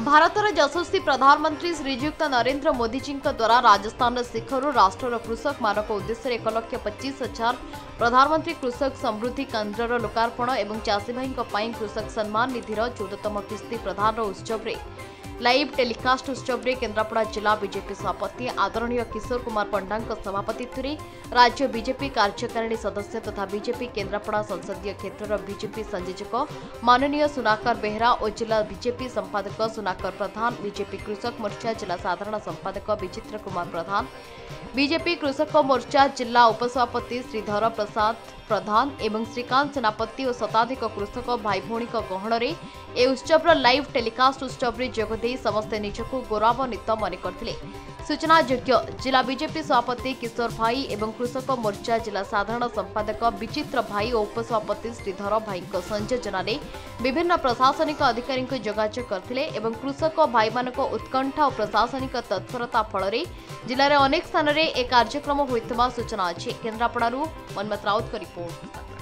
भारतर यशस्वी प्रधानमंत्री श्रीजुक्त नरेंद्र मोदी जी द्वारा राजस्थान शिखर राष्ट्र कृषक मानक उद्देश्य 1,25,000 प्रधानमंत्री कृषक समृद्धि केन्द्र लोकार्पण और चाषी भाई कृषक सम्मान निधिर 14तम किस्ती प्रदान उत्सव लाइव टेलीकास्ट उत्सव में केन्द्रापड़ा जिला बीजेपी सभापति आदरणीय किशोर कुमार पंडा सभापतित्व राज्य बीजेपी कार्यकारिणी सदस्य तथा बीजेपी केन्द्रापड़ा संसदीय क्षेत्र बीजेपी संयोजक माननीय सुनाकर बेहरा और जिला बीजेपी संपादक सुनाकर प्रधान बीजेपी कृषक मोर्चा जिला साधारण संपादक विचित्र कुमार प्रधान बीजेपी कृषक मोर्चा जिला उपसभापति श्रीधर प्रसाद प्रधान एवं श्रीकांत सेनापति और शताधिक कृषक भाई भौणी गहण में उत्सव लाइव टेलीकास्ट उत्सव में जोगदे समस्ते निजक गौरवान्वित मन करते। सूचना योग्य जिला बीजेपी सभापति किशोर भाई एवं कृषक मोर्चा जिला साधारण संपादक विचित्र भाई और उपसभापति श्रीधर भाई संयोजन में विभिन्न प्रशासनिक अधिकारी जोगाजोग करते एवं कृषक भाई मान उत्कंठा और प्रशासनिक तत्परता फल जिले में अनेक स्थान में एक कार्यक्रम होता सूचना अच्छी। केन्द्रापड़ारू मनमत राउत रिपोर्ट।